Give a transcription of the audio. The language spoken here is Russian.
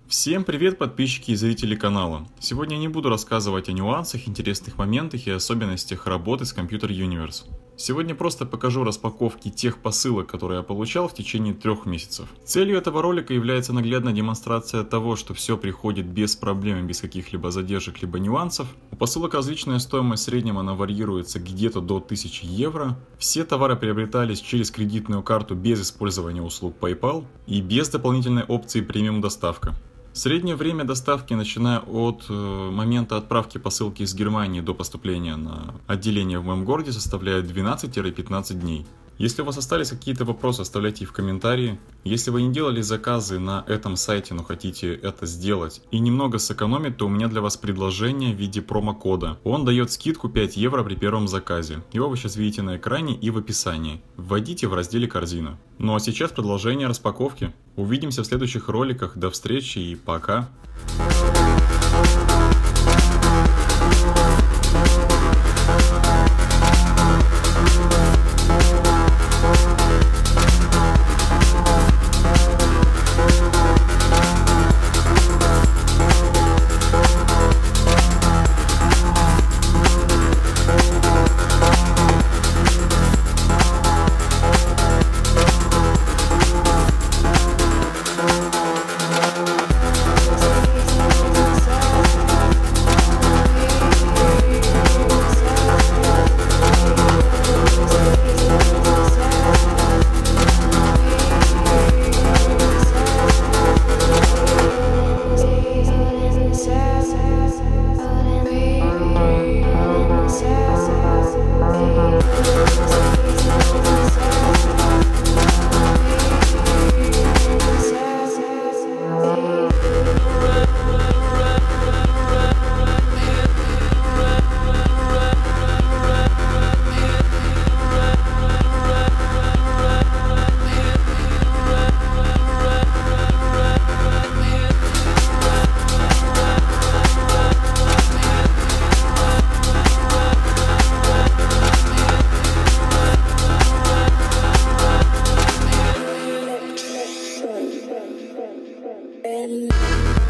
Всем привет, подписчики и зрители канала! Сегодня я не буду рассказывать о нюансах, интересных моментах и особенностях работы с Computer Universe. Сегодня просто покажу распаковки тех посылок, которые я получал в течение 3 месяцев. Целью этого ролика является наглядная демонстрация того, что все приходит без проблем и без каких-либо задержек либо нюансов. У посылок различная стоимость, в среднем она варьируется где-то до 1000 евро. Все товары приобретались через кредитную карту без использования услуг PayPal и без дополнительной опции премиум доставка. Среднее время доставки, начиная от момента отправки посылки из Германии до поступления на отделение в моем городе, составляет 12-15 дней. Если у вас остались какие-то вопросы, оставляйте их в комментарии. Если вы не делали заказы на этом сайте, но хотите это сделать и немного сэкономить, то у меня для вас предложение в виде промокода. Он дает скидку 5 евро при первом заказе. Его вы сейчас видите на экране и в описании. Вводите в разделе «Корзина». Ну а сейчас продолжение распаковки. Увидимся в следующих роликах. До встречи и пока! And